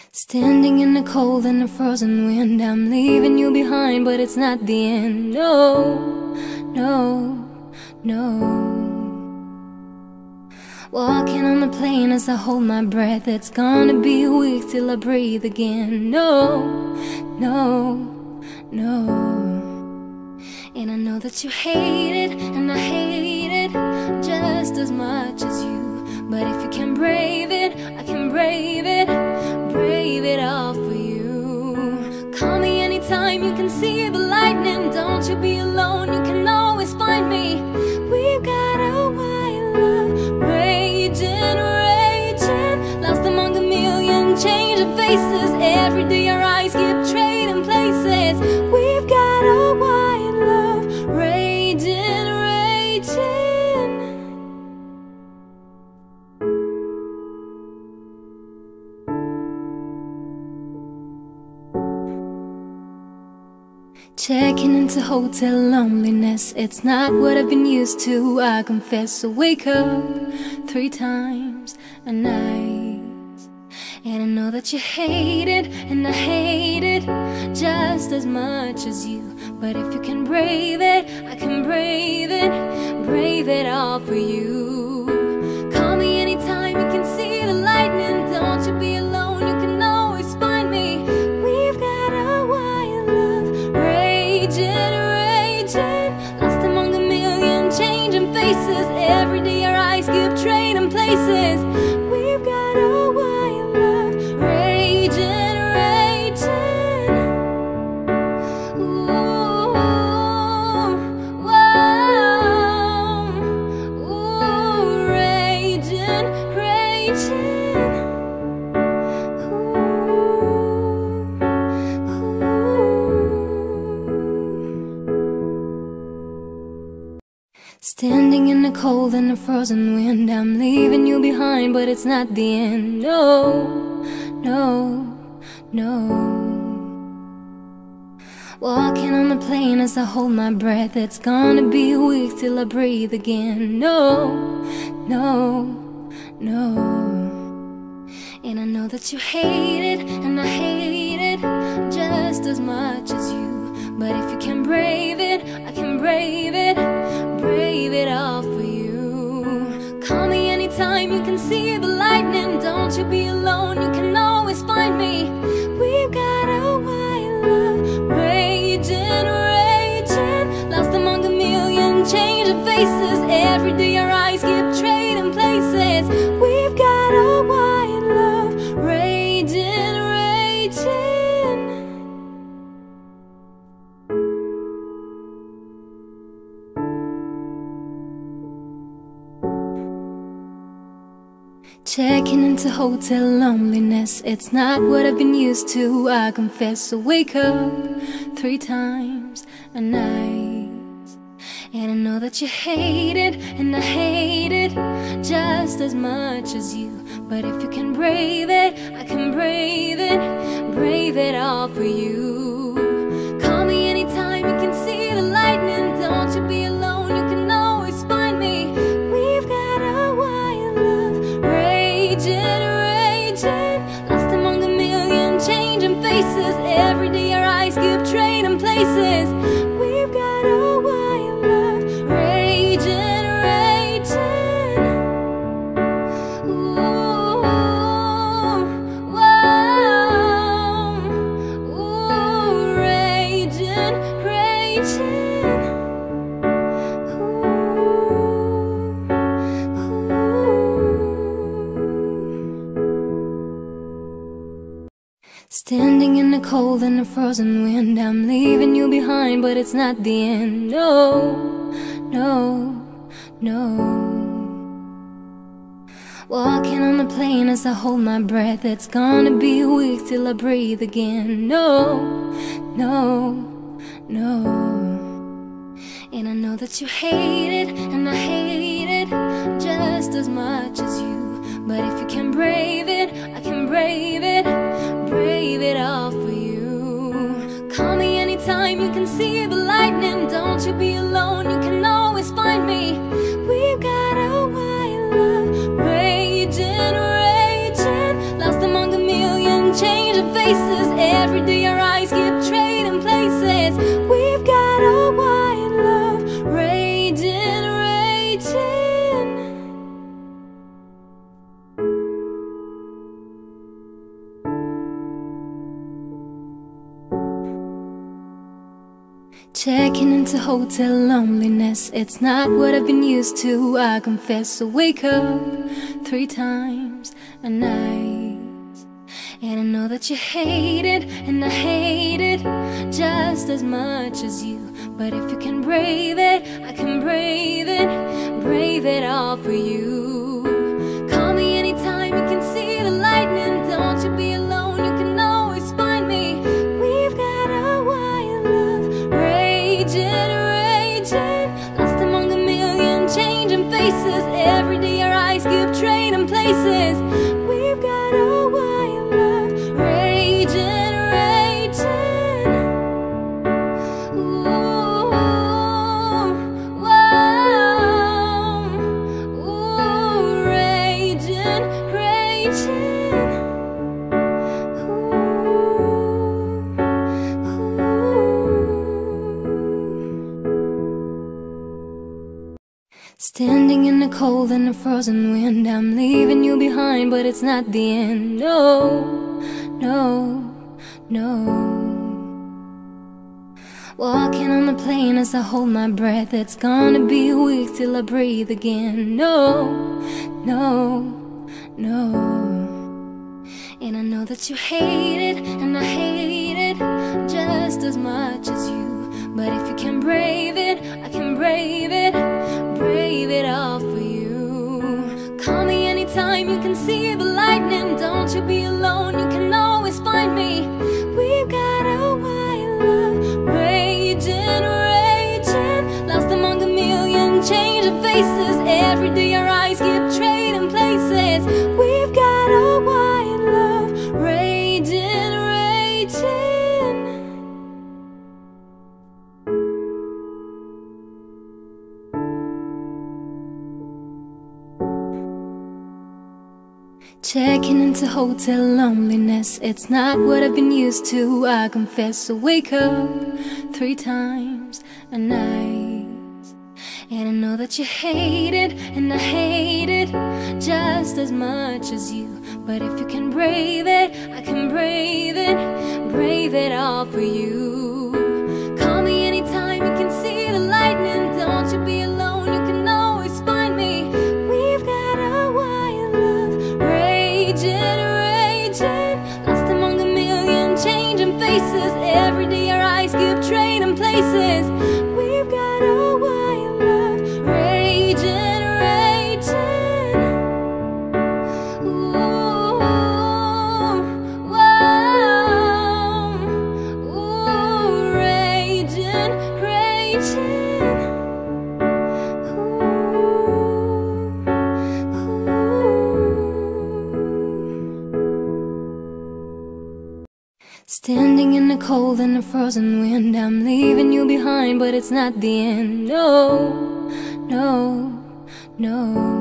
Standing in the cold and the frozen wind, I'm leaving you behind, but it's not the end. No, no, no. Walking on the plane as I hold my breath, it's gonna be a week till I breathe again. No, no, no. And I know that you hate it, and I hate it just as much as you. But if you can brave it, I can brave it all for you. Call me anytime, you can see the lightning. Don't you be alone, you can always find me. We've got a wild love, raging, raging, lost among a million changing faces. Every day our eyes keep trading places. We've got a wild love, raging, raging. Checking into hotel loneliness, it's not what I've been used to, I confess. So wake up 3 times a night, and I know that you hate it, and I hate it just as much as you. But if you can brave it, I can brave it all for you. Call me anytime, you can see the lightning. Don't you be alone, you can always find me. We've got a wild love, raging, raging, lost among a million changing faces. Every day our eyes keep trading places. We've got a wild love, raging, raging. Ooh, whoa, ooh, raging, raging. Standing in the cold and the frozen wind, I'm leaving you behind, but it's not the end. No, no, no. Walking on the plane as I hold my breath, it's gonna be a week till I breathe again. No, no, no. And I know that you hate it, and I hate it just as much as you. But if you can brave it, I can brave it all for you. Call me anytime, you can see the lightning. Don't you be alone, you can always find me. We've got a wild love, raging, raging, lost among a million changing faces. Every day our eyes keep trading places. We've got a wild love, raging, raging. Checking into hotel loneliness, it's not what I've been used to, I confess. So wake up 3 times a night, and I know that you hate it, and I hate it just as much as you. But if you can brave it, I can brave it all for you. Call me anytime, you can see the lightning. Don't you be alone, you can always find me. We've got a wild love, raging, raging, lost among a million changing faces. Every day our eyes keep trading places. We've got a wild love, raging, raging. Ooh, whoa, ooh, raging, raging. Standing in the cold and the frozen wind, I'm leaving you behind, but it's not the end. No, no, no. Walking on the plane as I hold my breath, it's gonna be a week till I breathe again. No, no, no. And I know that you hate it, and I hate it just as much as you. But if you can brave it, I can brave it all for you. Call me anytime, you can see the lightning. Don't you be alone, you can always find me. We've got a wild love, raging, raging, lost among a million changes. changing faces. Every day our eyes keep trading places. We've got a wild love, raging, raging. Checking into hotel loneliness, it's not what I've been used to, I confess. I wake up 3 times a night, and I know that you hate it, and I hate it just as much as you. But if you can brave it, I can brave it all for you. Call me anytime you can see the lightning. Don't you be alone, you can always find me. We've got a wild love, raging, raging, lost among a million changing faces. Every day our eyes keep trading places. We've got a wild love, raging, raging. Ooh, whoa, ooh, raging, raging. Standing in the cold and the frozen wind, I'm leaving you behind, but it's not the end. No, no, no. Walking on the plane as I hold my breath, it's gonna be a week till I breathe again. No, no, no. And I know that you hate it, and I hate it just as much as you. But if you can brave it, I can brave it all for you. Call me anytime you can see the lightning. Don't you be alone, you can always find me. We've got a wild love, raging, raging, lost among a million changing faces. Every day our eyes keep trading places. We've got a wild love, raging, raging. Checking into hotel loneliness, it's not what I've been used to, I confess. I wake up 3 times a night, and I know that you hate it, and I hate it just as much as you. But if you can brave it, I can brave it all for you. Call me anytime you can see the lightning. Don't you be alone, you can always find me. We've got a wild love, raging, raging, lost among a million changing faces. Every day our eyes keep trading places. We've got a wild love, raging, raging. Ooh, whoa, ooh, raging, raging. Standing in the cold and the frozen wind, I'm leaving you behind, but it's not the end. No, no, no.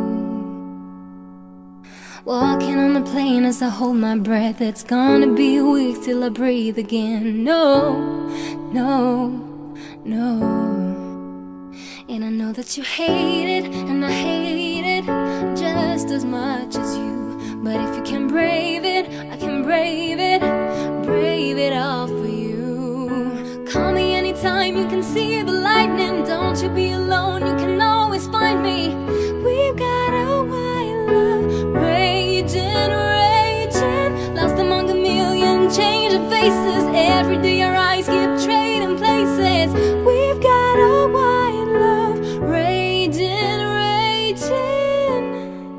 Walking on the plane as I hold my breath, it's gonna be a week till I breathe again. No, no, no. And I know that you hate it, and I hate it just as much as you. But if you can brave it, I can brave it all for you. Call me anytime you can see the lightning. Don't you be alone, you can always find me. We've got a wild love, raging, raging, lost among a million changing faces. Every day our eyes keep trading places. We've got a wild love, raging, raging.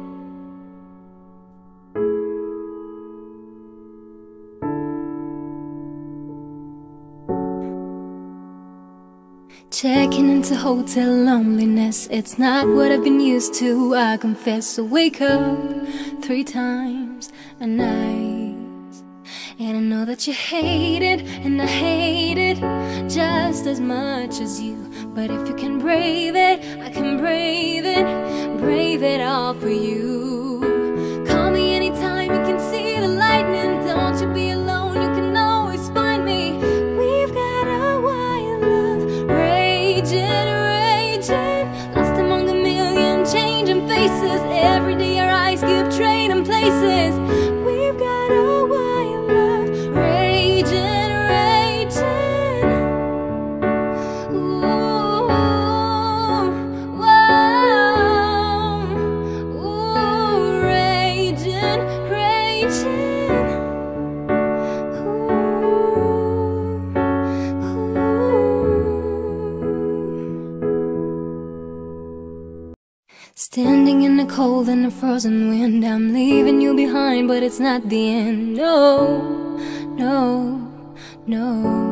Checking into hotel loneliness, it's not what I've been used to, I confess. I wake up 3 times a night, and I know that you hate it, and I hate it just as much as you. But if you can brave it, I can brave it all for you. Call me anytime you can see the lightning. Don't you be alone, cold and the frozen wind. I'm leaving you behind, but it's not the end. No, no, no.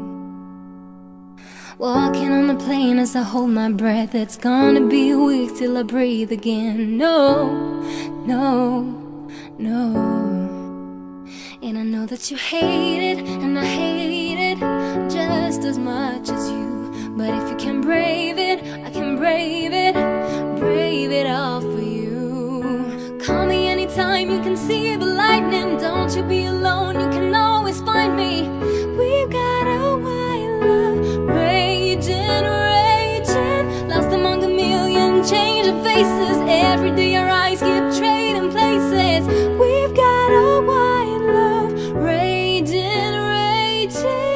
Walking on the plane as I hold my breath. It's gonna be a week till I breathe again. No, no, no. And I know that you hate it, and I hate it just as much as you. But if you can brave it, I can brave it all for you. Call me anytime, you can see the lightning. Don't you be alone, you can always find me. We've got a wild love, raging, raging, lost among a million changing faces. Every day our eyes keep trading places. We've got a wild love, raging, raging.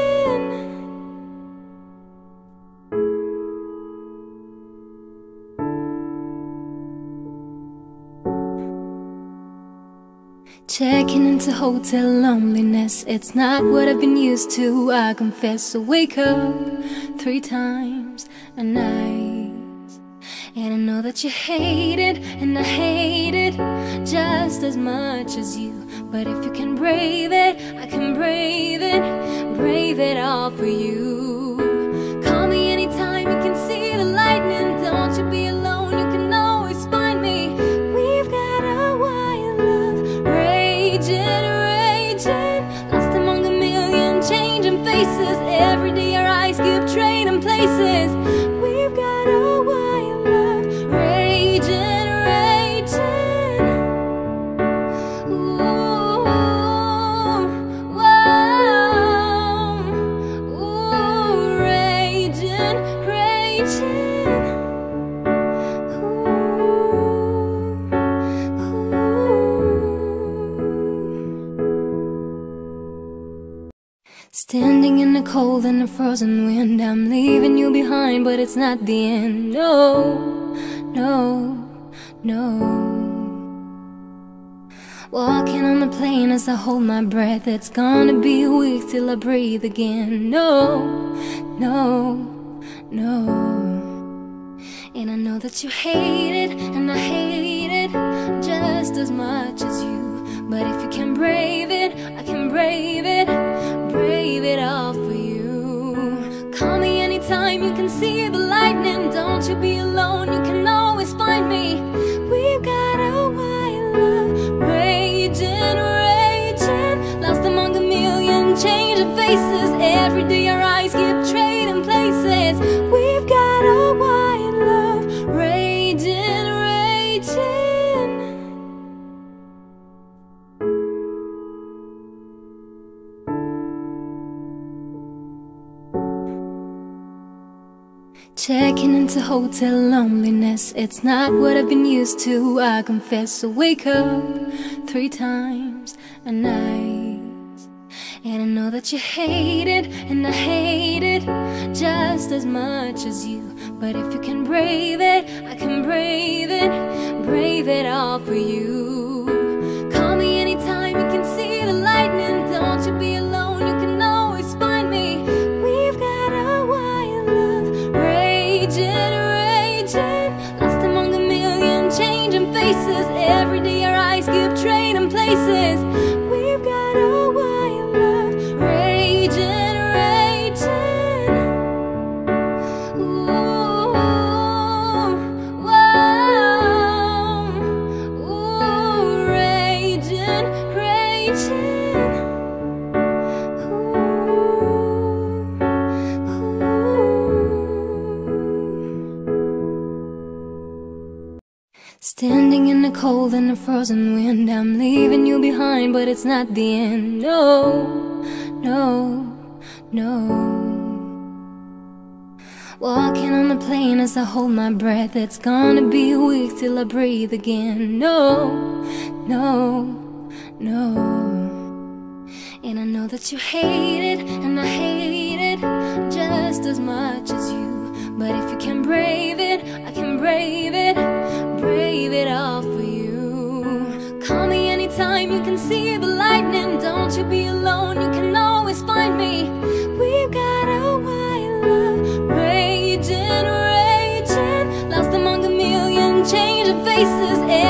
Checking into hotel loneliness. It's not what I've been used to, I confess. I wake up 3 times a night, and I know that you hate it, and I hate it just as much as you. But if you can brave it, I can brave it all for you. Call me anytime, you can see the lightning. Don't you be alone, you can always find me. We've got a wild love, raging, raging, lost among a million changing faces. Every day our eyes keep trading places. We've got a wild love, raging, raging. Ooh, whoa, ooh, raging, raging. Standing in the cold and the frozen wind. I'm leaving you behind, but it's not the end. No, no, no. Walking on the plane as I hold my breath. It's gonna be a week till I breathe again. No, no, no. And I know that you hate it, and I hate it just as much as you. But if you can brave it, I can brave it all for you. Call me anytime, you can see the lightning. Don't you be alone, you can always find me. We've got a wild love, raging, raging, lost among a million changing faces. Every day our eyes keep trading places. We've got a wild love, raging, raging. Checking into hotel loneliness. It's not what I've been used to, I confess. I wake up 3 times a night, and I know that you hate it, and I hate it just as much as you. But if you can brave it, I can brave it all for you. Call me anytime, you can see the lightning. Don't you be alone, you can always find me. We've got a wild love, raging, raging, lost among a million changing faces. Every day our eyes keep trading places. We've got a wild love, raging, raging. Ooh, whoa, ooh, raging, raging. Standing in the cold and the frozen wind. I'm leaving you behind, but it's not the end. No, no, no. Walking on the plane as I hold my breath. It's gonna be a week till I breathe again. No, no, no. And I know that you hate it, and I hate it just as much as you. But if you can brave it, I can brave it all for you. Call me anytime, you can see the lightning. Don't you be alone, you can always find me. We've got a wild love, raging, raging, lost among a million changing faces.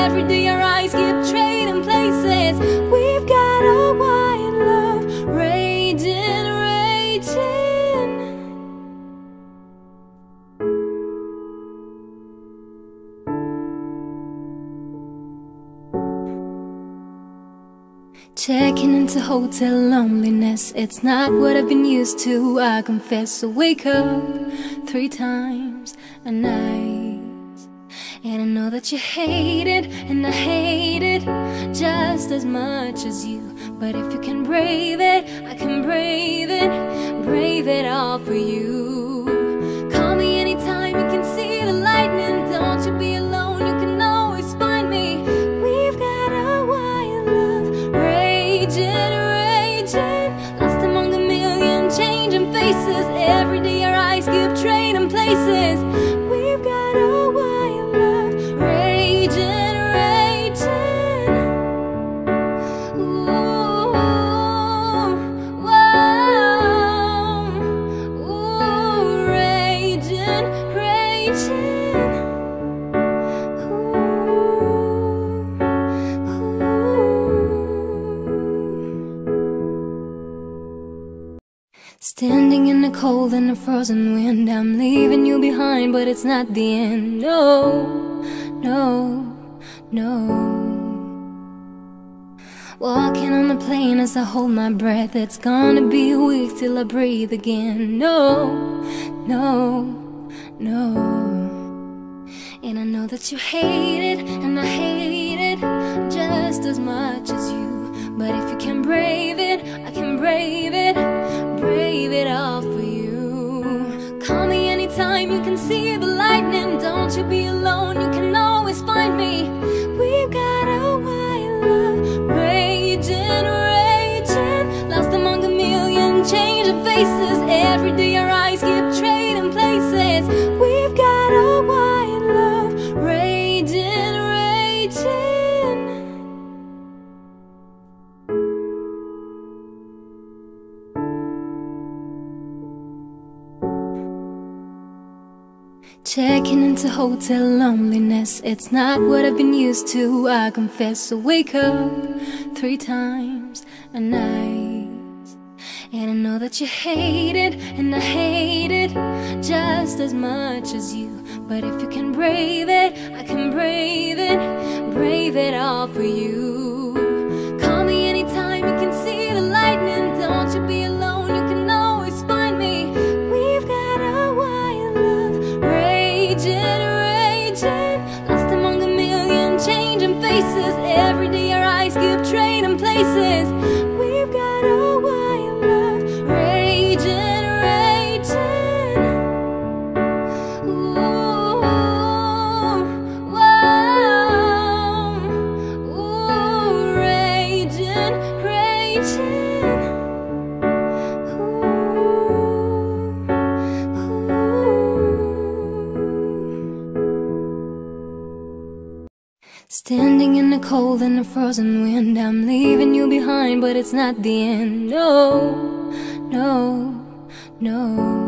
into hotel loneliness. It's not what I've been used to, I confess. I wake up 3 times a night, and I know that you hate it, and I hate it just as much as you. But if you can brave it, I can brave it all for you. Call me anytime you can see the lightning. Don't you be alone, you can always find me. We've got a wild love, raging, raging, lost among a million changing faces. Every day our eyes keep trading places. We've got a wild love, raging, raging. Ooh, whoa, ooh, raging, raging. Standing in the cold and the frozen wind, I'm leaving you behind, but it's not the end. No, no, no. Walking on the plane as I hold my breath. It's gonna be a week till I breathe again. No, no, no. And I know that you hate it, and I hate it just as much as you. But if you can brave it, I can brave it all for you. Call me anytime you can see the lightning. Don't you be alone, you can always find me. We've got a wild love, raging, raging, lost among a million changing faces. Every day our eyes keep trading places. We've got a wild love, raging, raging. Checking into hotel loneliness. It's not what I've been used to, I confess. I wake up 3 times a night, and I know that you hate it, and I hate it just as much as you. But if you can brave it, I can brave it all for you. Call me anytime you can see the lightning. Don't you be alone, you can always find me. We've got a wild love, raging, raging, lost among a million changing faces. Every day our eyes keep trading places. We've got a wild love, raging, raging. Ooh, whoa, ooh, raging, raging. Standing in the cold and the frozen wind, I'm leaving you behind, but it's not the end. No, no, no.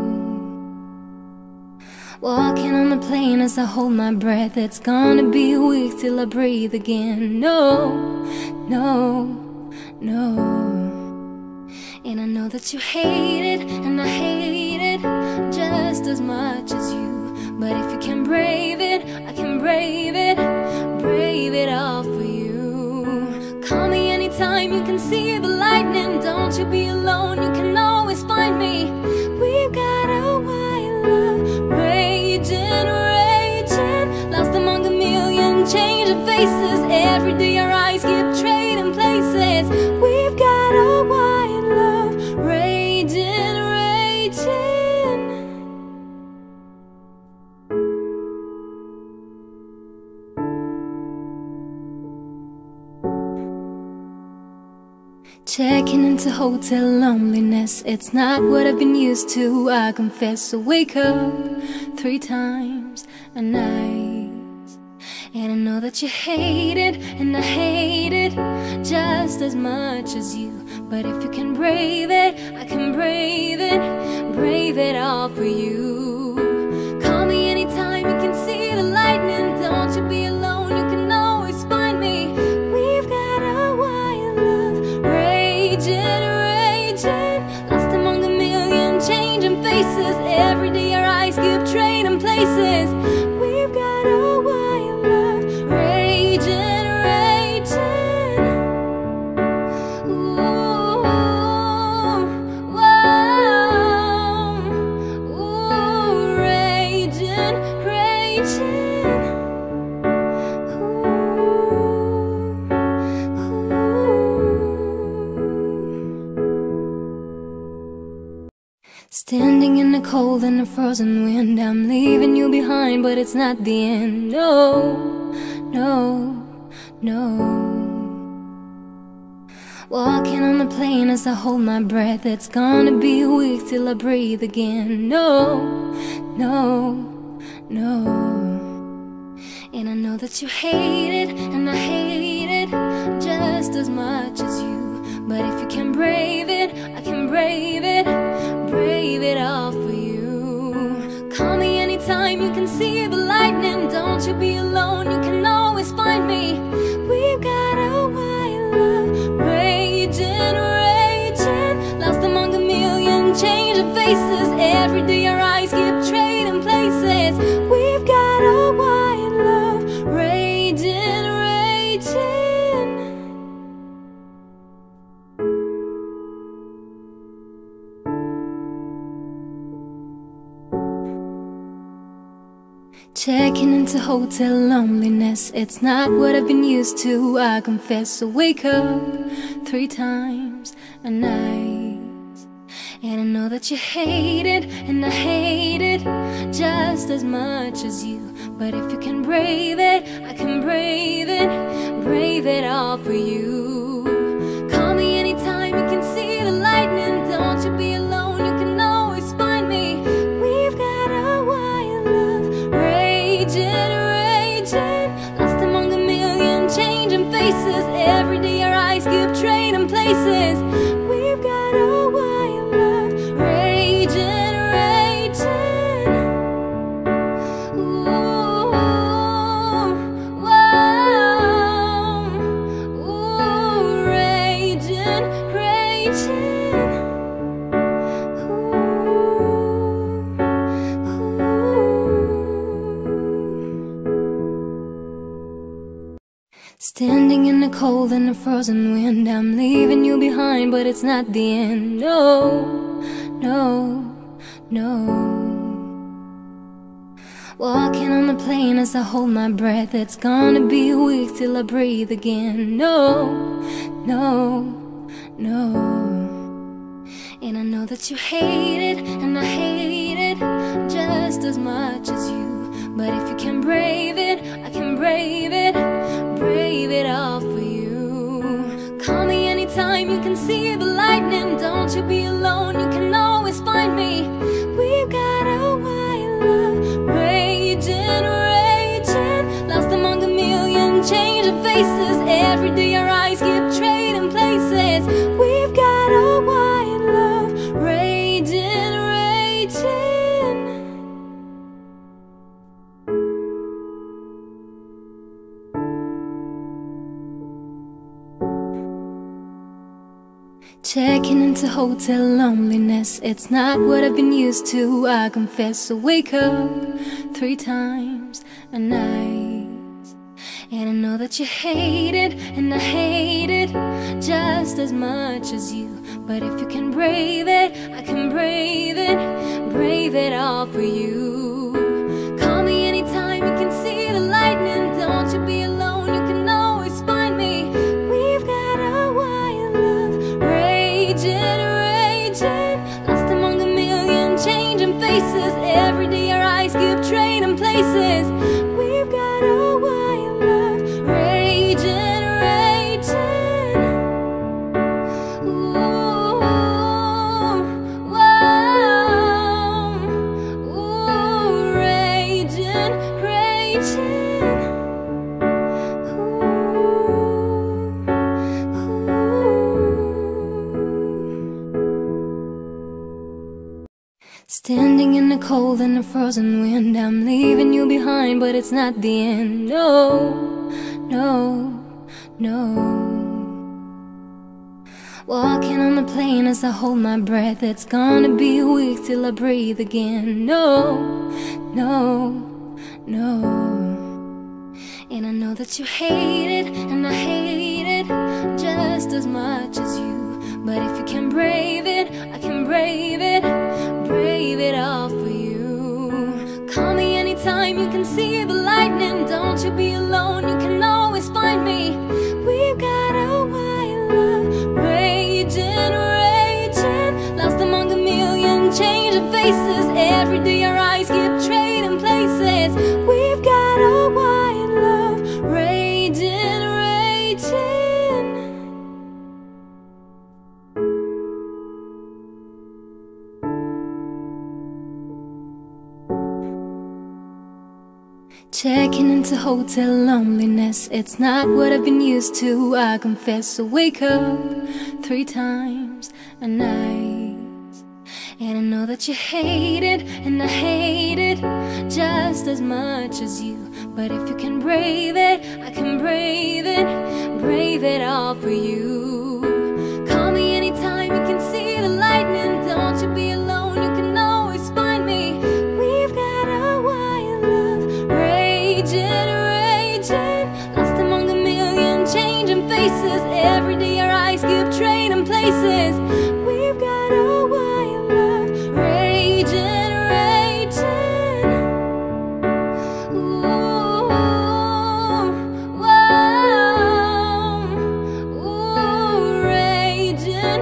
Walking on the plane as I hold my breath. It's gonna be a week till I breathe again. No, no, no. And I know that you hate it, and I hate it just as much as you. But if you can brave it, I can brave it all for you. Call me anytime you can see the lightning. Don't you be alone, you can always find me. We've got a wild love, raging, raging, lost among a million changing faces. Every day our eyes keep trading places. We've got a wild love, raging, raging. Checking into hotel loneliness. It's not what I've been used to, I confess. I wake up 3 times a night, and I know that you hate it, and I hate it just as much as you. But if you can brave it, I can brave it all for you. Call me anytime you can see the lightning. Don't you be alone, you can always find me. We've got a wild love, raging, raging, lost among a million changing faces. Every day our eyes keep trading places. We've got a wild love, raging, raging. Ooh. Standing in the cold and the frozen wind, I'm leaving you behind, but it's not the end. No, no, no. Walking on the plane as I hold my breath, it's gonna be a week till I breathe again. No, no, no. And I know that you hate it, and I hate it just as much as you. But if you can brave it, I can brave it all for you. Call me anytime, you can see the lightning. Don't you be alone, you can always find me. We've got a wild love, raging, raging, lost among a million changing faces. Every day our eyes keep trading places. We've got a wild love, raging, raging. Checking into hotel loneliness, it's not what I've been used to, I confess. So wake up 3 times a night, and I know that you hate it, and I hate it just as much as you. But if you can brave it, I can brave it all for you. Call me anytime, you can see the lightning. Don't you be alone, you can always find me. We've got a wild love, raging, raging, lost among a million changing faces. Every day our eyes keep trading places. We've got a wild love, raging, raging. Ooh, whoa, ooh, raging, raging. Standing in the cold and the frozen wind, I'm leaving you behind, but it's not the end. No, no, no. Walking on the plane as I hold my breath, it's gonna be a week till I breathe again. No, no, no. And I know that you hate it, and I hate it just as much as you. But if you can brave it, I can brave it all for you. Call me anytime, you can see the lightning. Don't you be alone, you can always find me. We've got a wild love, raging, raging, lost among a million changing faces. Every day our eyes keep trading places. We've got a wild love, raging, raging. Checking into hotel loneliness, it's not what I've been used to, I confess. So wake up 3 times a night, and I know that you hate it, and I hate it just as much as you. But if you can brave it, I can brave it all for you. Call me anytime, you can see the lightning. Don't you be alone, you can always find me. We've got a wild love, raging, raging, lost among a million changing faces. Every day our eyes keep trading places. We've got a wild love, raging, raging. Ooh, whoa, ooh, raging, raging. Standing in the cold and the frozen wind, I'm leaving you behind, but it's not the end. No, no, no. Walking on the plane as I hold my breath, it's gonna be a week till I breathe again. No, no, no. And I know that you hate it, and I hate it just as much as you. But if you can brave it, I can brave it all for you. Call me anytime, you can see the lightning. Don't you be alone, you can always find me. We've got a wild love, raging, raging, lost among a million chains. Checking into hotel loneliness, it's not what I've been used to, I confess. I wake up 3 times a night, and I know that you hate it, and I hate it just as much as you. But if you can brave it, I can brave it all for you. Call me anytime you can see the lightning, don't you be alone, you can always find me. We've got a wild love, raging, lost among a million changing faces. Every day our eyes keep trading places. We've got a wild love, raging, ooh, whoa, ooh, raging,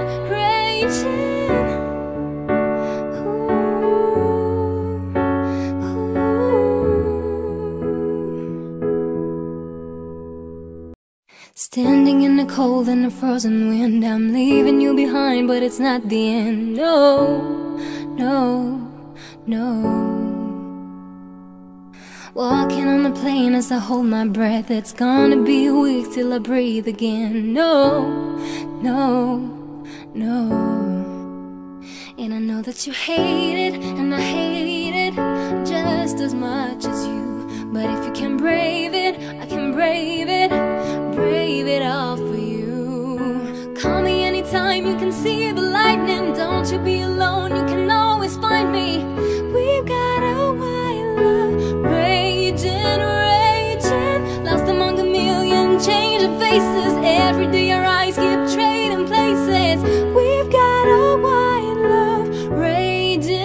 standing in the cold and the frozen wind, I'm leaving you behind, but it's not the end. No, no, no. Walking on the plane as I hold my breath, it's gonna be a week till I breathe again. No, no, no. And I know that you hate it, and I hate it just as much as you. But if you can brave it, I can brave it all for you. Call me anytime you can see the lightning, don't you be alone, you can always find me. We've got a wild love, raging, lost among a million changing faces. Every day our eyes keep trading places. We've got a wild love, raging.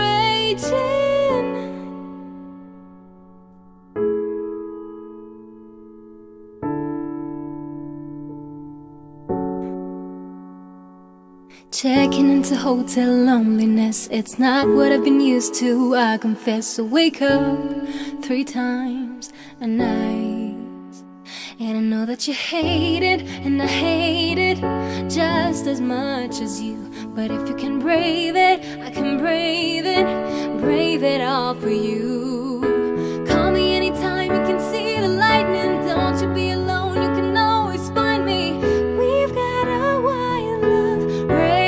Checking into hotel loneliness, it's not what I've been used to, I confess. I wake up 3 times a night, and I know that you hate it, and I hate it just as much as you. But if you can brave it, I can brave it all for you. Call me anytime you can see the lightning, don't you be alone, you can always find me. We've got a wild love,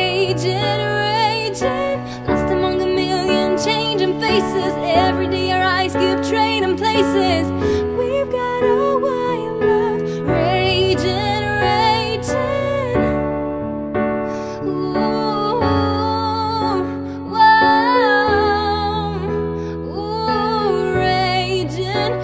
raging, lost among a million changing faces. Every day our eyes keep trading places. We've got a wild love, raging, ooh, whoa, ooh, raging,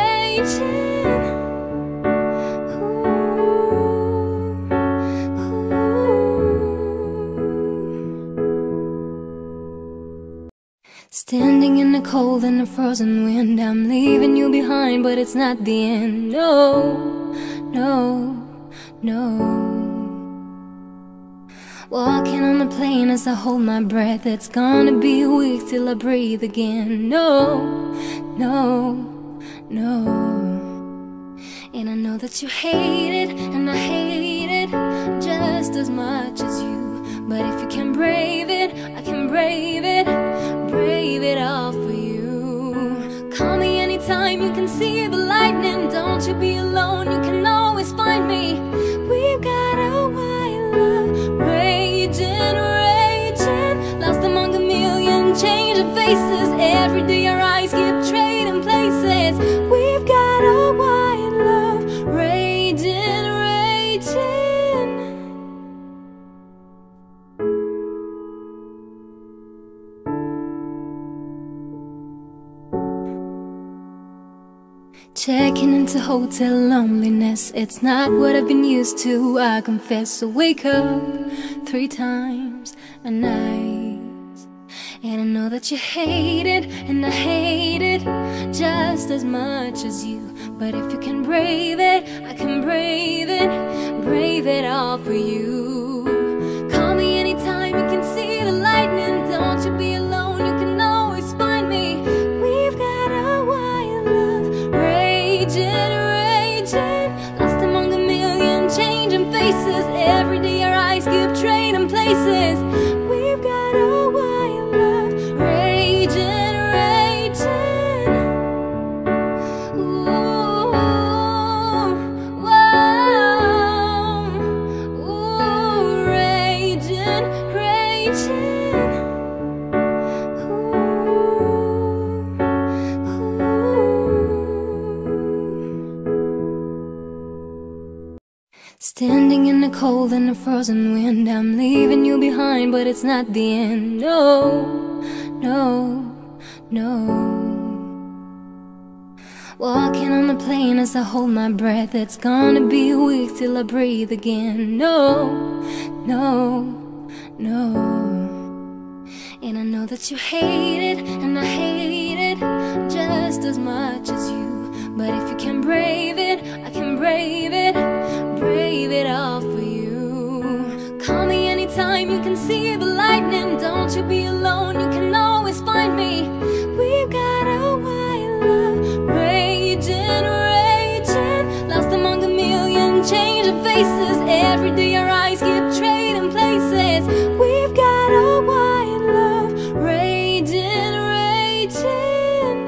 standing in the cold and the frozen wind, I'm leaving you behind, but it's not the end. No, no, no. Walking on the plane as I hold my breath, it's gonna be a week till I breathe again. No, no, no. And I know that you hate it, and I hate it just as much as you. But if you can brave it, I can brave it all for you. Call me anytime you can see the lightning, don't you be alone, you can always find me. We've got a wild love, raging, lost among a million changing faces. Every day our eyes keep trading places. We've got a wild love, raging. Checking into hotel loneliness, it's not what I've been used to, I confess. I wake up 3 times a night, and I know that you hate it, and I hate it just as much as you. But if you can brave it, I can brave it all for you. Call me anytime you can see the lightning, don't you be alone, you can always find me. We've got a wild love, raging, lost among a million changing faces. Every day our eyes keep trading places. We've got a wild love, raging, ooh, Standing in the cold and the frozen wind, I'm leaving you behind, but it's not the end. No, no, no. Walking on the plane as I hold my breath, it's gonna be a week till I breathe again. No, no, no. And I know that you hate it, and I hate it just as much as you. But if you can brave it, I can brave it all for you. Call me anytime you can see the lightning. Don't you be alone, you can always find me. We've got a wild love, raging, raging, lost among a million changing faces. Every day our eyes keep trading places. We've got a wild love, raging, raging.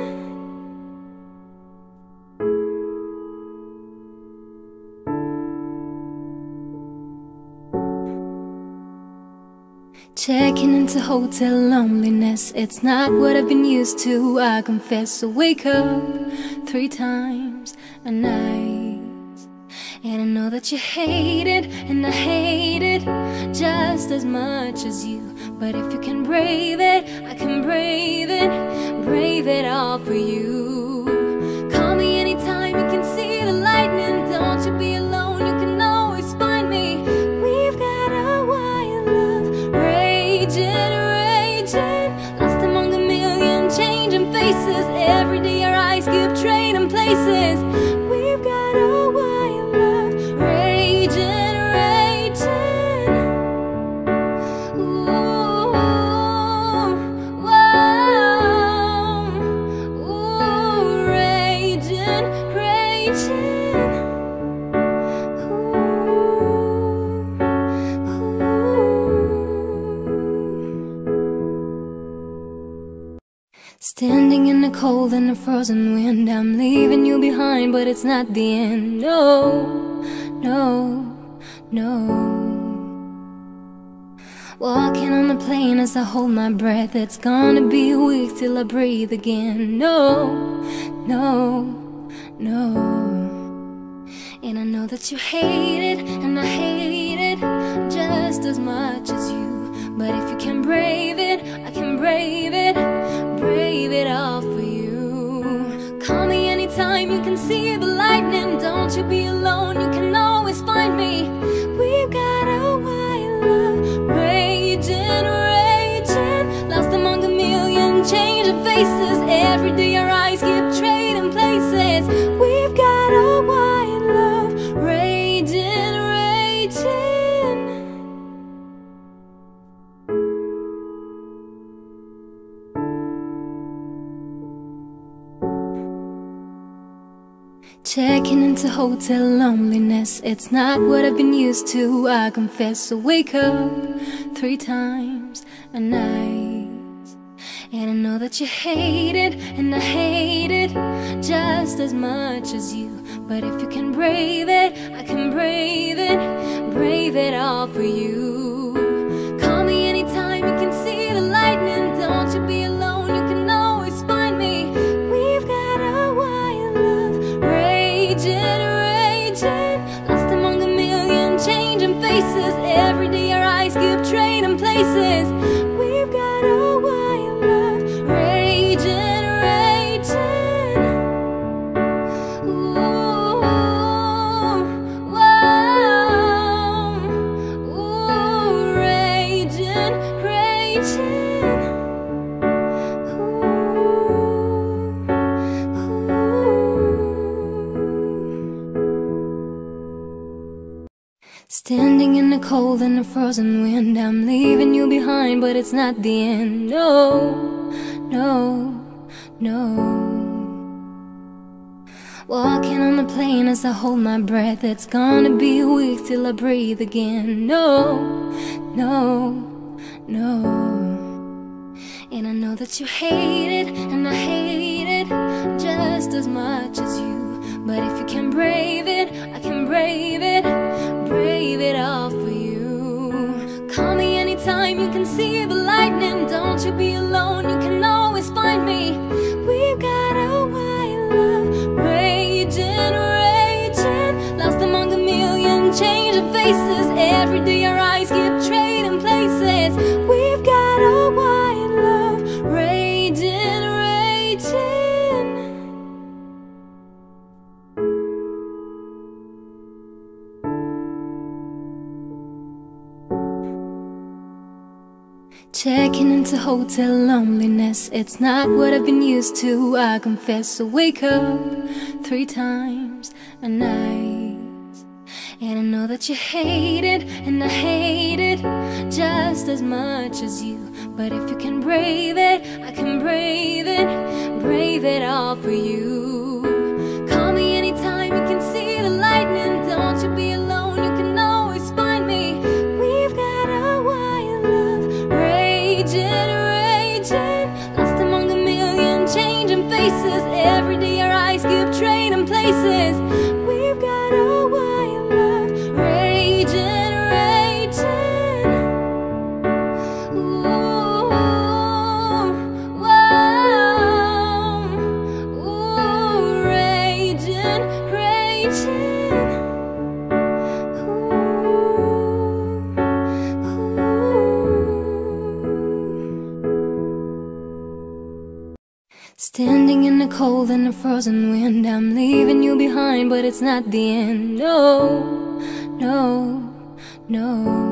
Checking into hotel loneliness, it's not what I've been used to, I confess. So wake up 3 times a night, and I know that you hate it, and I hate it just as much as you. But if you can brave it, I can brave it all for you. Call me anytime you can see the lightning. Don't you be alone, you can always find me. We've got a wild love, raging, raging, lost among a million changing faces. Every day our eyes keep trading places. We've got a wild love, raging, raging. Ooh, whoa, ooh, raging, raging. Standing in the cold and the frozen wind, I'm leaving you behind, but it's not the end. No, no, no. Walking on the plane as I hold my breath, it's gonna be a week till I breathe again. No, no, no. And I know that you hate it, and I hate it just as much as you. But if you can brave it, I can brave it all for you. Call me anytime you can see the lightning. Don't you be alone, you can always find me. We've got a wild love, raging, raging, lost among a million changing faces. Every day our eyes keep trading places. We've got a wild love, raging, raging. Checking into hotel loneliness, it's not what I've been used to, I confess. So wake up 3 times a night, and I know that you hate it, and I hate it just as much as you. But if you can brave it, I can brave it all for you. Call me anytime you can see the lightning. Don't you be alone, you can always find me. We've got a wild love, raging, raging, lost among a million changing faces. Every day our eyes keep trading places. We've got a wild love, raging, raging. Ooh, whoa, ooh, raging, raging. Standing in the cold and the frozen wind, I'm leaving you behind, but it's not the end. No, no, no. Walking on the plane as I hold my breath, it's gonna be a week till I breathe again. No, no, no. And I know that you hate it, and I hate it just as much as you. But if you can brave it, I can brave it all for you. Call me anytime anytime you can see the lightning. Don't you be alone, you can always find me. We've got a wild love, raging, raging, lost among a million changing faces. Every day our eyes keep trading places. We've got a wild love, raging, raging. Checking into hotel loneliness, it's not what I've been used to, I confess. So wake up 3 times a night, and I know that you hate it, and I hate it just as much as you. But if you can brave it, I can brave it all for you. Call me anytime you can see the lightning. Don't you be alone, you can always find me. We've got a wild love, raging, raging, lost among a million changing faces. Every day our eyes keep trading places. We've got a wild love, raging, raging. Ooh, whoa, ooh, raging, raging. Ooh, ooh. Standing in the cold and the frozen wind, I'm leaving you behind, but it's not the end. No, no, no.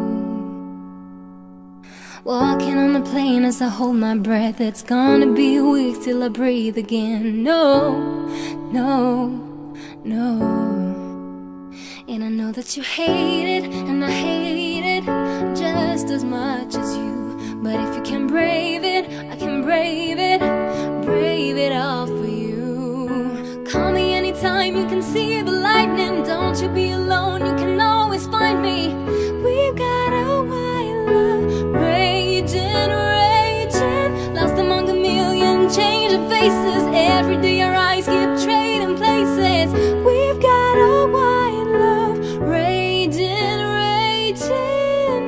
Walking on the plane as I hold my breath, it's gonna be weeks till I breathe again. No, no, no. And I know that you hate it, and I hate it just as much as you. But if you can brave it, I can brave it all for you. Call me anytime you can see the lightning. Don't you be alone, you can always find me. We've got a wild love, raging, raging, lost among a million changing faces. Every day our eyes keep trading places. We've got a wild love, raging, raging.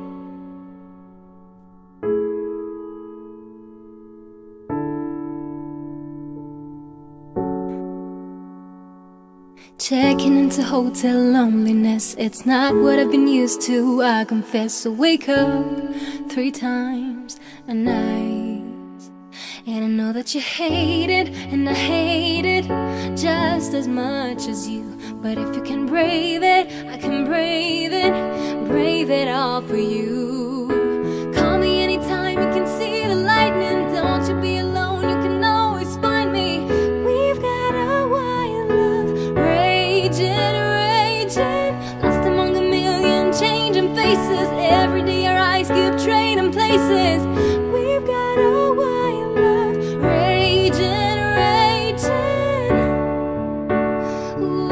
Checking into hotel loneliness, it's not what I've been used to, I confess. So wake up 3 times a night, and I know that you hate it, and I hate it just as much as you. But if you can brave it, I can brave it all for you. Call me anytime you can see the lightning. Don't you be alone, you can always find me. We've got a wild love, raging, raging, lost among a million changing faces. Every day our eyes keep trading places. We've got a wild love, raging, raging. Ooh,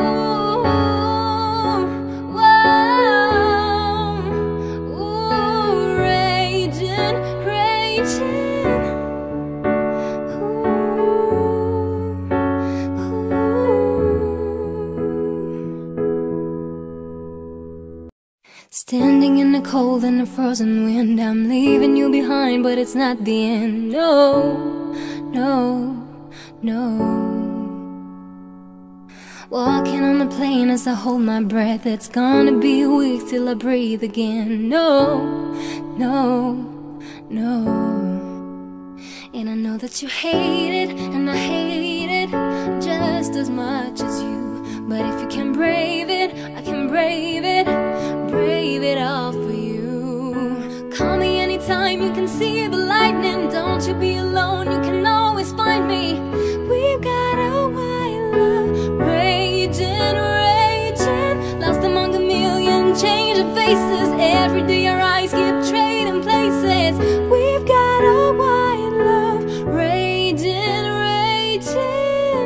whoa, ooh, raging, raging. Ooh, ooh. Standing in the cold and the frozen wind, I'm leaving you behind, but it's not the end. No, no, no. Walking on the plane as I hold my breath, it's gonna be weeks till I breathe again. No, no, no. And I know that you hate it, and I hate it just as much as you. But if you can brave it, I can brave it all for you. Call me anytime you can see the lightning. Don't you be alone, you can always find me. We've got a wild love, raging, raging, lost among a million changing faces. Every day our eyes keep trading places. We've got a wild love, raging, raging.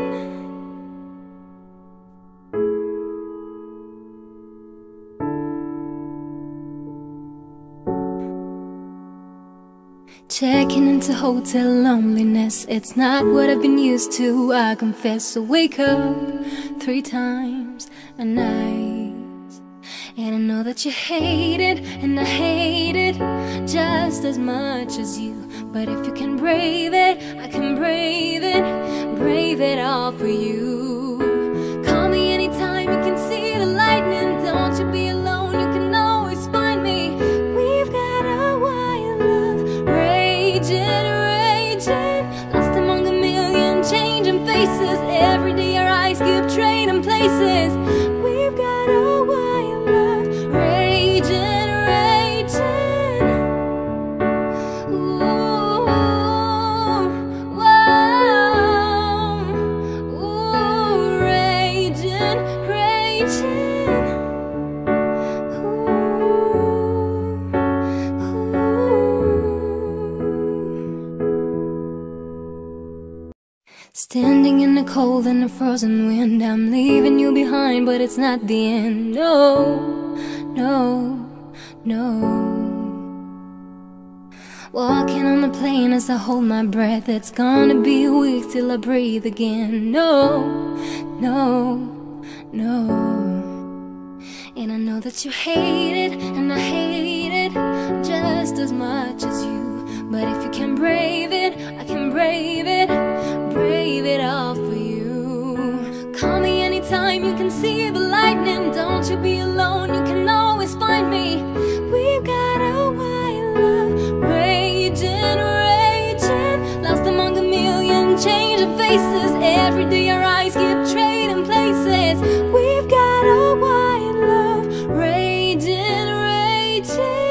Checking into hotel loneliness, it's not what I've been used to, I confess. So wake up 3 times a night, And I know that you hate it, and I hate it just as much as you. But if you can brave it, I can brave it all for you. Call me anytime you can see the lightning. Don't you be alone, you can always find me. We've got a wild love, raging, raging, lost among a million changing faces. Every day our eyes keep trading places. We've got a wild love, raging, raging. Ooh, whoa, ooh, raging, raging. Standing in the cold and the frozen wind, I'm leaving you behind, but it's not the end. No, no, no. Walking on the plane as I hold my breath. It's gonna be a week till I breathe again. No, no, no. And I know that you hate it, and I hate it just as much as you. But if you can brave it, I can brave it all for you. Call me anytime you can see the lightning. Don't you be alone, you can always find me. We've got a wild love, raging, raging, lost among a million changing faces. Every day our eyes keep trading places. We've got a wild love, raging, raging.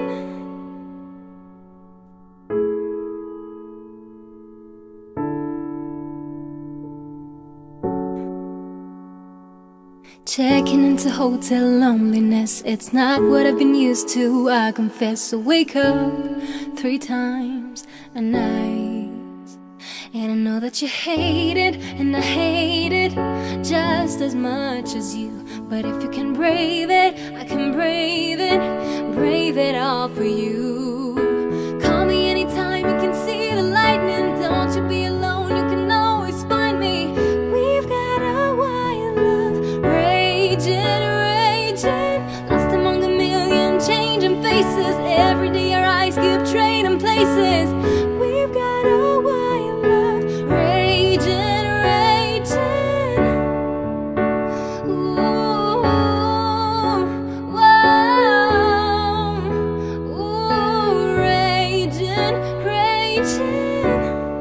Checking into hotel loneliness, it's not what I've been used to, I confess. I wake up 3 times a night. And I know that you hate it, and I hate it just as much as you. But if you can brave it, I can brave it all for you. Call me anytime you can see the lightning. Don't you be alone, you can always find me. We've got a wild love, raging, raging, lost among a million changing faces. Every day our eyes keep trading places. We've got a wild love, raging, raging. Ooh, whoa, ooh, raging, raging.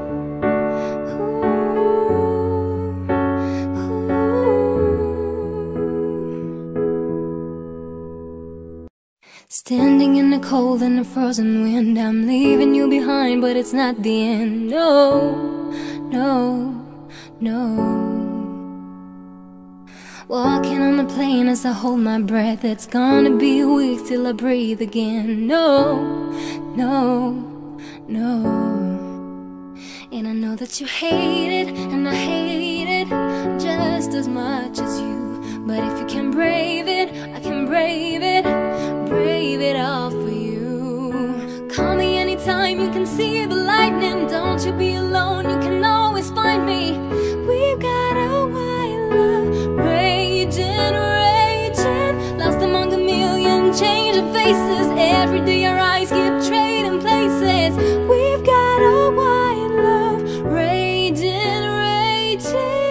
Standing in the cold and the frozen wind, I'm leaving you behind, but it's not the end. No, no, no. Walking on the plane as I hold my breath. It's gonna be a week till I breathe again. No, no, no. And I know that you hate it, and I hate it just as much as you. But if you can brave it, I can brave it all for you. Call me anytime you can see the lightning. Don't you be alone, you can always find me. We've got a wild love, raging, raging, lost among a million changing faces. Every day our eyes keep trading places. We've got a wild love, raging, raging.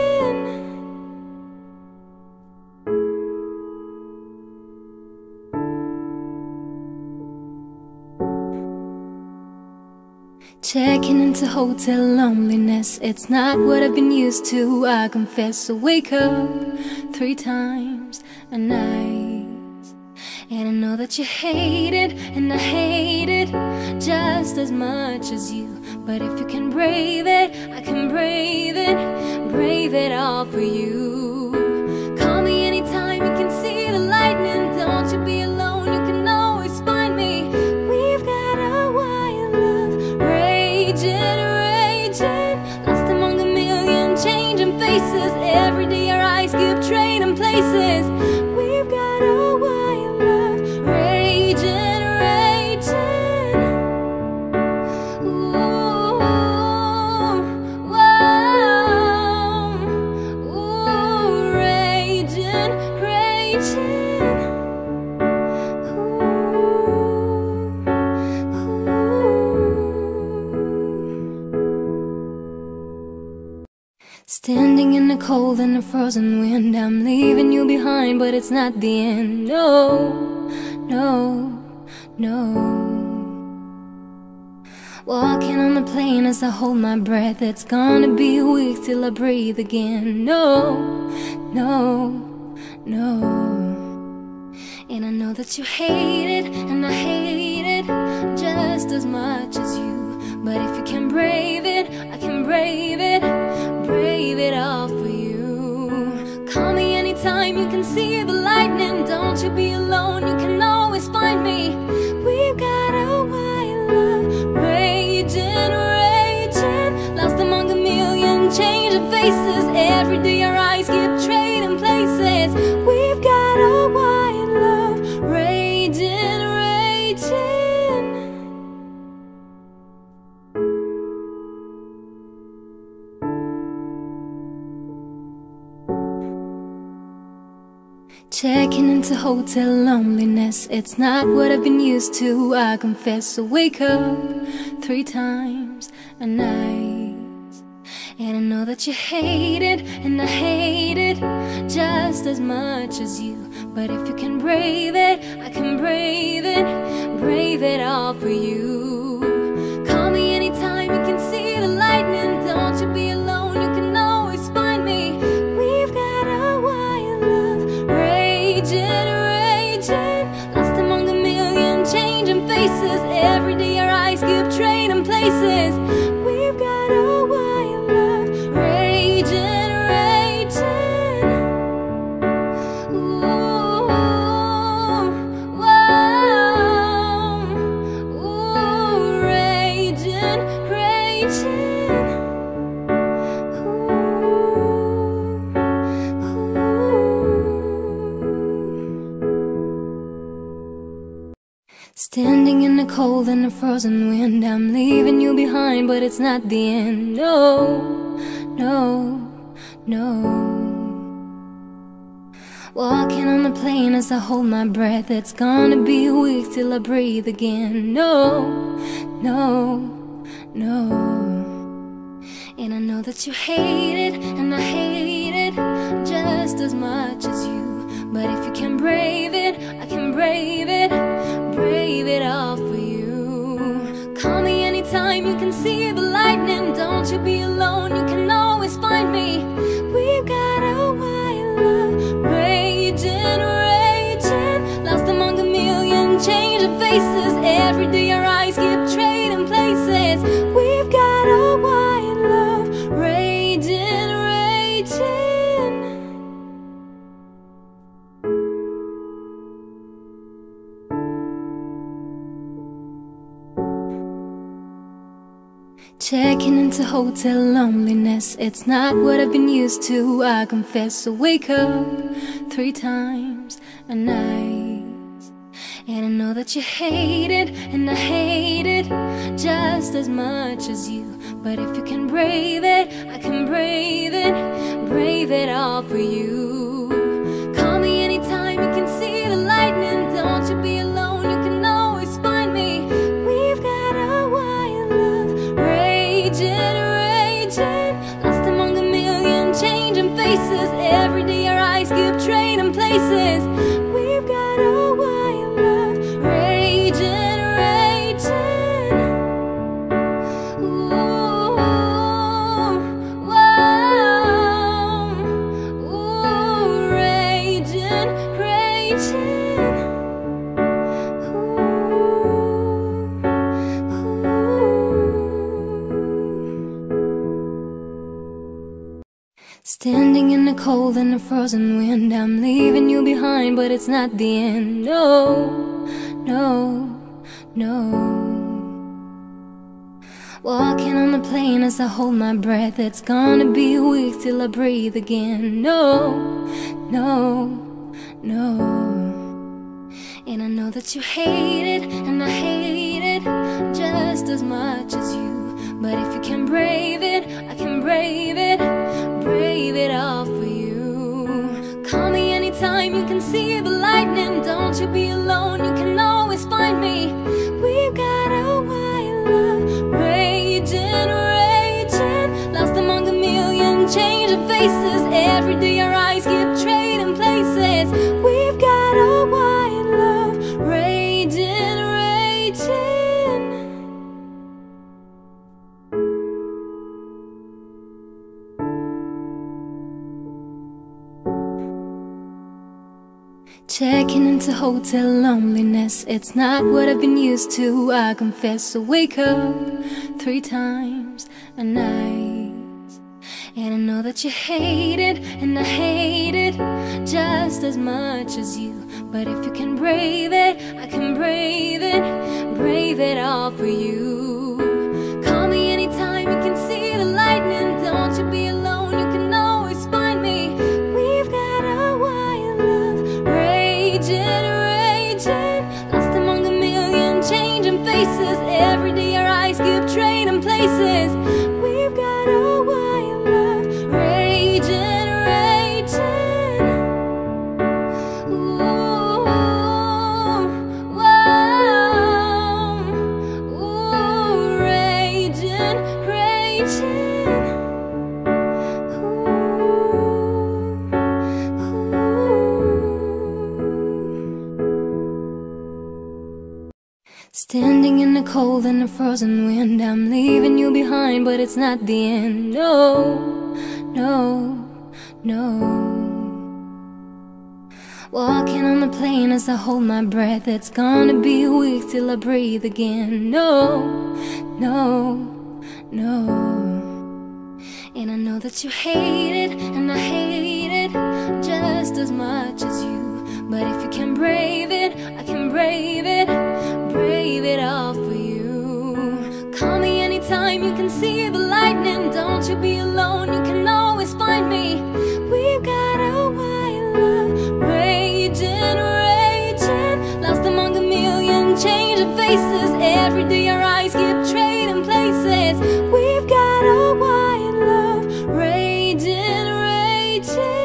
Checking into hotel loneliness, it's not what I've been used to, I confess. I wake up 3 times a night. And I know that you hate it, and I hate it just as much as you. But if you can brave it, I can brave it all for you. Call me anytime you can see the lightning. Don't you be alone, you can always find me. We've got a wild love, raging, raging, lost among a million changing faces. Every day our eyes keep trading places. We've got a wild love, raging, raging. Ooh, whoa, ooh, Standing in the cold and the frozen wind, I'm leaving you behind, but it's not the end. No, no, no. Walking on the plane as I hold my breath, it's gonna be weeks till I breathe again. No, no, no. And I know that you hate it, and I hate it just as much as you. But if you can brave it, I can brave it all for you. Call me anytime you can see the lightning. Don't you be alone, you can always find me. We've got a wild love, raging, raging, lost among a million changing faces. Every day our eyes keep trading places. We've got a wild love, raging, raging. Checking into hotel loneliness, it's not what I've been used to, I confess. So wake up 3 times a night, and I know that you hate it, and I hate it just as much as you. But if you can brave it, I can brave it all for you. Call me anytime you can see the lightning. Don't you be alone, you can always find me. We've got a wild love, raging, raging, lost among a million changing faces. Every day our eyes keep trading places. We've got a wild love, raging, raging. Ooh, whoa, ooh, raging, raging. Standing in the cold and the frozen wind, I'm leaving you behind, but it's not the end. No, no, no. Walking on the plane as I hold my breath, it's gonna be weeks till I breathe again. No, no, no. And I know that you hate it, and I hate it just as much as you. But if you can brave it, I can brave it all for you. Call me anytime you can see the lightning. Don't you be alone, you can always find me. We've got a wild love, raging, raging, lost among a million changing faces. Every day our eyes keep trading places. We've got a wild love, raging, raging. Checking into hotel loneliness, it's not what I've been used to, I confess. So wake up 3 times a night, and I know that you hate it, and I hate it just as much as you. But if you can brave it, I can brave it all for you. Call me anytime you can see the lightning. Don't you be alone, you can always find me. We've got a wild love, raging, raging, lost among a million changing faces. Every day our eyes keep trading places. We've got a wild love, raging, raging. Ooh, whoa, ooh, raging, raging. Standing in the cold and the frozen wind, I'm leaving you behind, but it's not the end. No, no, no. Walking on the plane as I hold my breath, it's gonna be weeks till I breathe again. No, no, no. And I know that you hate it, and I hate it just as much as you. But if you can brave it, I can brave it all for you. Call me anytime you can see the lightning. Don't you be alone, you can always find me. We've got a wild love, raging, raging, lost among a million changing Checking into hotel loneliness, it's not what I've been used to, I confess. I wake up 3 times a night, and I know that you hate it, and I hate it just as much as you. But if you can brave it, I can brave it all for you. Call me anytime you can see the lightning, don't you be alone, you can always find me. We've got a wild love, raging, raging, lost among a million changing faces. Every day our eyes keep trading places. We've got a wild love, raging, raging. Ooh, whoa, ooh, raging, raging. Standing in the cold and the frozen wind, I'm leaving you behind, but it's not the end. No, no, no. Walking on the plane as I hold my breath, it's gonna be a week till I breathe again. No, no, no. And I know that you hate it, and I hate it just as much as you. But if you can brave it, I can brave it all for you. Call me anytime you can see the lightning, don't you be alone, you can always find me. We've got a wild love, raging, raging, lost among a million changing faces. Every day our eyes keep trading places. We've got a wild love, raging, raging.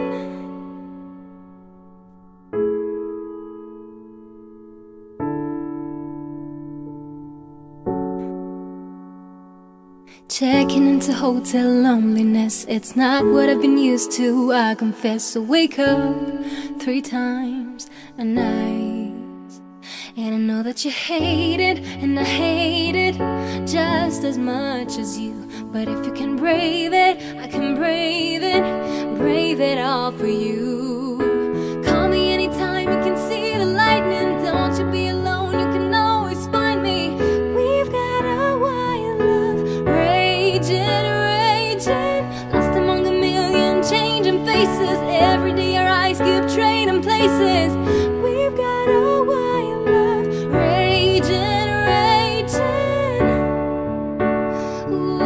Checking into hotel loneliness, it's not what I've been used to, I confess. I wake up 3 times a night, and I know that you hate it, and I hate it just as much as you. But if you can brave it, I can brave it all for you. Call me anytime you can see the lightning, don't you be alone, you can always find me. We've got a wild love, raging, raging, lost among a million changing faces. Every day our eyes keep trading places. We've got a wild love, raging, raging. Ooh,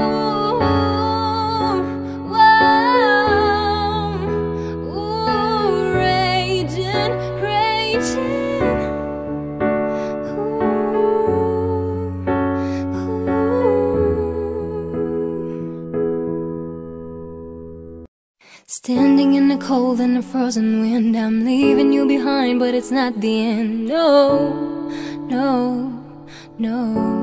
whoa, ooh, raging, raging. Standing in the cold and the frozen wind, I'm leaving you behind, but it's not the end. No, no, no.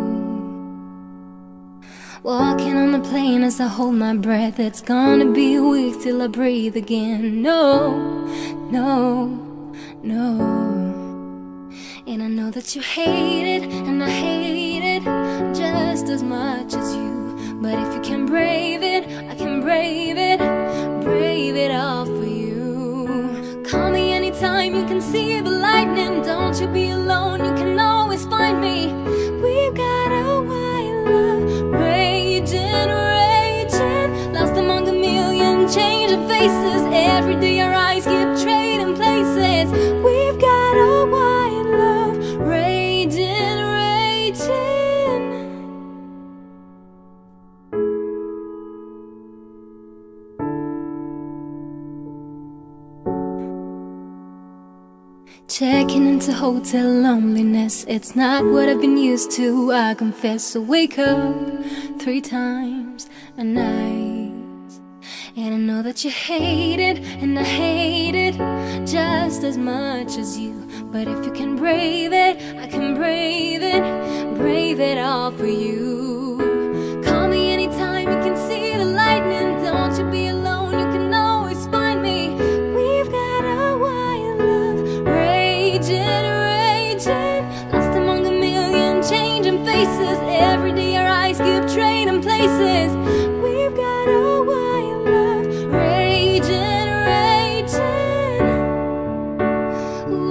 Walking on the plane as I hold my breath, it's gonna be a week till I breathe again. No, no, no. And I know that you hate it, and I hate it just as much as you. But if you can brave it, I can brave it all for you. Call me anytime you can see the lightning, don't you be alone, you can always find me. We've got a wild love, raging, raging, lost among a million changing faces. Every day our eyes keep trading places. We've got a wild love, raging, raging. Checking into hotel loneliness, it's not what I've been used to, I confess. I wake up 3 times a night, and I know that you hate it, and I hate it just as much as you. But if you can brave it, I can brave it all for you. Call me anytime you can see the lightning, don't you be alone, you can always find me. We've got a wild love, raging, raging, lost among a million changing faces. Every day our eyes keep trading places. We've got a wild love, raging, raging. Ooh,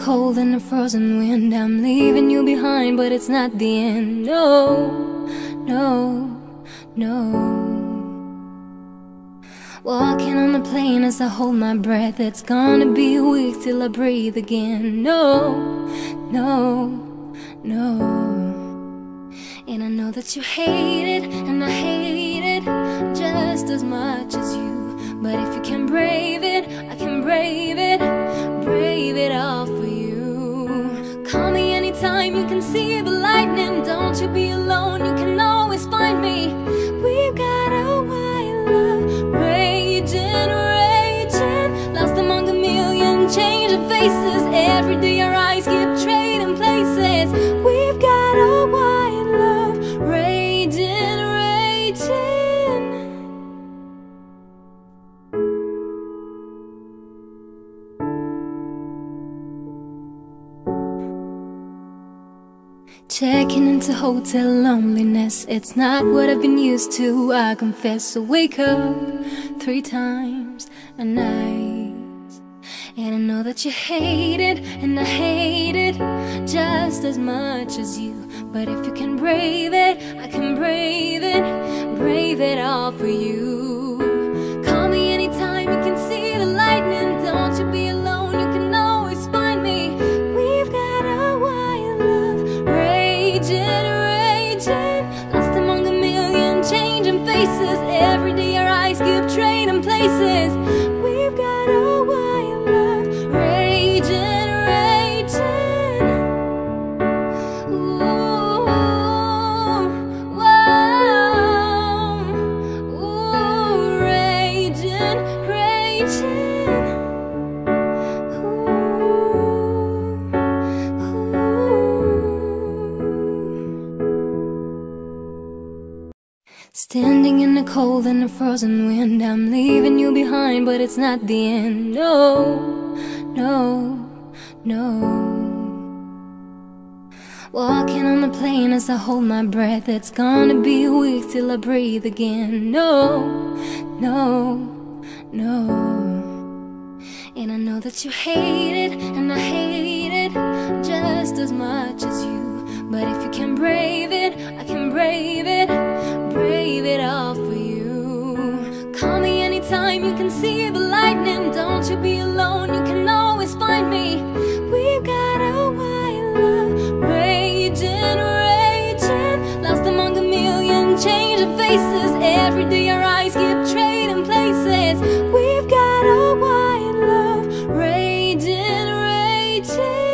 cold and the frozen wind. I'm leaving you behind, but it's not the end. No, no, no. Walking on the plane as I hold my breath. It's gonna be a week till I breathe again. No, no, no. And I know that you hate it, and I hate it just as much as you. But if you can brave it, I can brave it all for you. Call me anytime you can see the lightning. Don't you be alone, you can always find me. We've got a wild love, raging, raging, lost among a million changing faces. Every day our eyes keep trading places. We've got a wild love, raging, raging. Checking into hotel loneliness. It's not what I've been used to, I confess. So wake up 3 times a night. And I know that you hate it, and I hate it just as much as you. But if you can brave it, I can brave it all for you. Call me anytime you can see the lightning. Don't you be alone, you can always find me. We've got a wild love, raging, raging, lost among a million changing faces. Every day our eyes keep trading places. We've got a wild love, raging, raging. Ooh, whoa, ooh, raging, raging. Standing in the cold and the frozen wind. I'm leaving you behind, but it's not the end. No, no, no. Walking on the plane as I hold my breath. It's gonna be a week till I breathe again. No, no, no. And I know that you hate it, and I hate it just as much as you. But if you can brave it, I can brave it all for you. Call me anytime you can see the lightning. Don't you be alone, you can always find me. We've got a wild love, raging, raging, lost among a million changing faces. Every day our eyes keep trading places. We've got a wild love, raging, raging.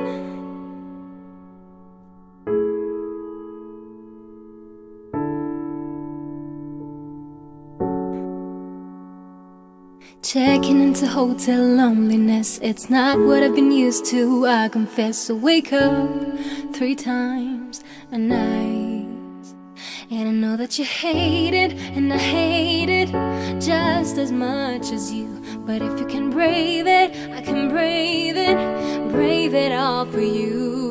Checking into hotel loneliness. It's not what I've been used to, I confess. So wake up 3 times a night. And I know that you hate it, and I hate it just as much as you. But if you can brave it, I can brave it all for you.